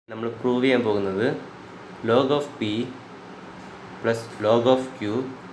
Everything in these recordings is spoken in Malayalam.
നമ്മൾ പ്രൂവ് ചെയ്യാൻ പോകുന്നത് log of p plus log of q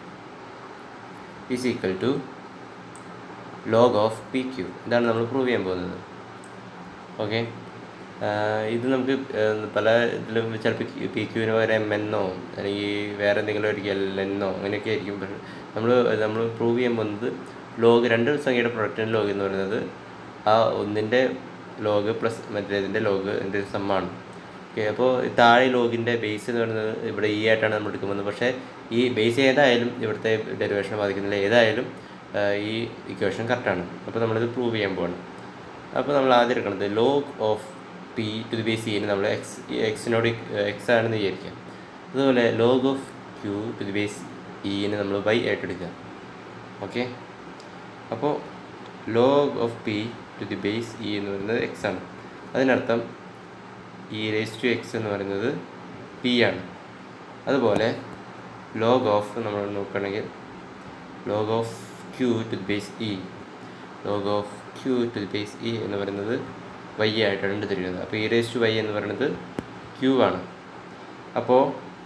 is equal to log of pq. ഇതാണ് നമ്മൾ പ്രൂവ് ചെയ്യാൻ പോകുന്നത്. ഓക്കെ, ഇത് നമുക്ക് പല ഇതിലും ചിലപ്പോൾ പി ക്യൂവിന് പകരം എന്നോ അല്ലെങ്കിൽ വേറെ എന്തെങ്കിലും ഒരിക്കൽ എന്നോ അങ്ങനെയൊക്കെ ആയിരിക്കും. പക്ഷേ നമ്മൾ പ്രൂവ് ചെയ്യാൻ പോകുന്നത് ലോഗ് രണ്ട് സംഖ്യയുടെ പ്രൊഡക്റ്റിൻ്റെ ലോഗ് എന്ന് പറയുന്നത് ആ ഒന്നിൻ്റെ ലോഗ് പ്ലസ് മറ്റേതിൻ്റെ ലോഗ് എൻ്റെ സമ്മാണ്. ഓക്കെ, അപ്പോൾ താഴെ ലോഗിൻ്റെ ബേസ് എന്ന് പറയുന്നത് ഇവിടെ ഈ ആയിട്ടാണ് നമ്മൾ എടുക്കുന്നത്. പക്ഷേ ഈ ബേസ് ഏതായാലും ഇവിടുത്തെ ഡെറിവേഷനെ ബാധിക്കുന്നില്ല, ഏതായാലും ഈ ഇക്വേഷൻ കറക്റ്റാണ്. അപ്പോൾ നമ്മളിത് പ്രൂവ് ചെയ്യാൻ പോവാണ്. അപ്പോൾ നമ്മൾ ആദ്യം എടുക്കുന്നത് log of p to the base ഇന് നമ്മൾ എക്സിനോട് എക്സ് ആണെന്ന് വിചാരിക്കാം. അതുപോലെ log of q to the base ഇന് നമ്മൾ വൈ ആയിട്ട് എടുക്കുക. ഓക്കെ, അപ്പോൾ log of p to the base e എന്ന് പറയുന്നത് എക്സ് ആണ്. അതിനർത്ഥം ഇ റേസ് ടു എക്സ് എന്ന് പറയുന്നത് പി ആണ്. അതുപോലെ ലോഗ് ഓഫ് നമ്മൾ നോക്കുകയാണെങ്കിൽ log of q to the base e, log of q to the base e എന്ന് പറയുന്നത് വൈ ആയിട്ടാണ് എടുത്തിരിക്കുന്നത്. അപ്പോൾ ഇ റേസ് ടു വൈ എന്ന് പറയുന്നത് ക്യൂ ആണ്. അപ്പോൾ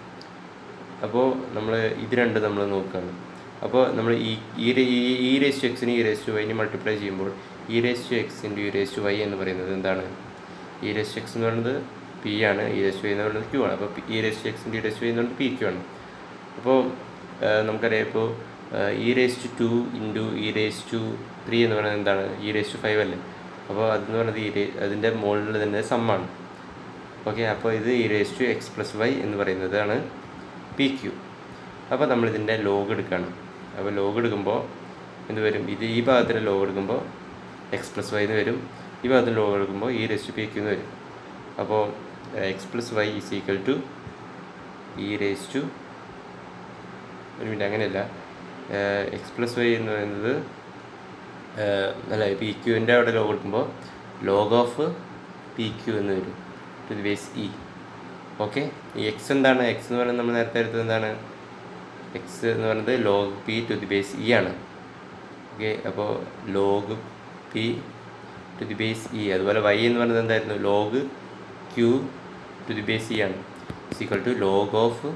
നമ്മൾ ഇത് രണ്ട് നമ്മൾ നോക്കുകയാണ്. അപ്പോൾ നമ്മൾ ഇ റേസ് ടു എക്സിന് ഇ റേസ് ടു വൈനെ മൾട്ടിപ്ലൈ ചെയ്യുമ്പോൾ e raise to x into e raise to y എന്ന് പറയുന്നത് എന്താണ്? ഇ റേസ് ടു എക്സ് എന്ന് പറയുന്നത് പി ആണ്, ഇ റേസ് ടു വൈ എന്ന് പറയുന്നത് ക്യൂ ആണ്. അപ്പോൾ e raise to x into e raise to y എന്ന് പറയുന്നത് പി ക്യൂ ആണ്. അപ്പോൾ നമുക്കറിയാം, ഇപ്പോൾ e raise to 2 into e raise to 3 എന്ന് പറയുന്നത് എന്താണ്? ഇ റേസ് ടു 5 അല്ലേ? അപ്പോൾ അതെന്ന് പറയുന്നത് അതിൻ്റെ മുകളിൽ തന്നെ സമ്മാണ്. ഓക്കെ, അപ്പോൾ ഇത് e raise to x plus y എന്ന് പറയുന്നതാണ് പി ക്യൂ. അപ്പോൾ നമ്മളിതിൻ്റെ ലോഗ് എടുക്കുകയാണ്. അപ്പോൾ ലോഗ് എടുക്കുമ്പോൾ എന്ത് വരും? ഇത് ഈ ഭാഗത്തിൻ്റെ ലോഗ് എടുക്കുമ്പോൾ എക്സ് പ്ലസ് വൈ എന്ന് വരും, ഈ ഭാഗത്തിൻ്റെ ലോഗ് എടുക്കുമ്പോൾ e raise to p q എന്ന് വരും. അപ്പോൾ x plus y is equal to e raise to, ഒരു മിനിറ്റ്, അങ്ങനെയല്ല, എക്സ് പ്ലസ് വൈ എന്ന് പറയുന്നത് അല്ല, പി ക്യൂവിൻ്റെ അവിടെ ലോഗ് എടുക്കുമ്പോൾ ലോഗ് ഓഫ് പി ക്യൂ എന്ന് വരും to the base e. Okay, ഈ എക്സ് എന്താണ്? എക്സ് എന്ന് പറയുന്നത് നമ്മൾ നേരത്തെ എടുത്തത് എന്താണ്? എക്സ് എന്ന് പറയുന്നത് log p to the base e ആണ്. ഓക്കെ, അപ്പോൾ log p to the base e. അതുപോലെ വൈ എന്ന് പറയുന്നത് എന്തായിരുന്നു? Log q to the base e ആണ്, is equal to log of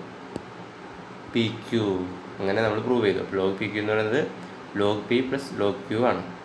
p q. അങ്ങനെ നമ്മൾ പ്രൂവ് ചെയ്തു. അപ്പോൾ ലോഗ് പി ക്യൂ എന്ന് പറയുന്നത് log p plus log q ആണ്.